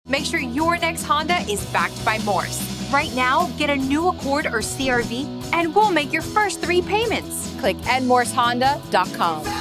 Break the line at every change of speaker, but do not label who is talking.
Make sure your next Honda is backed by Morse. Right now, get a new Accord or CR-V, and we'll make your first 3 payments. Click edmorsehonda.com.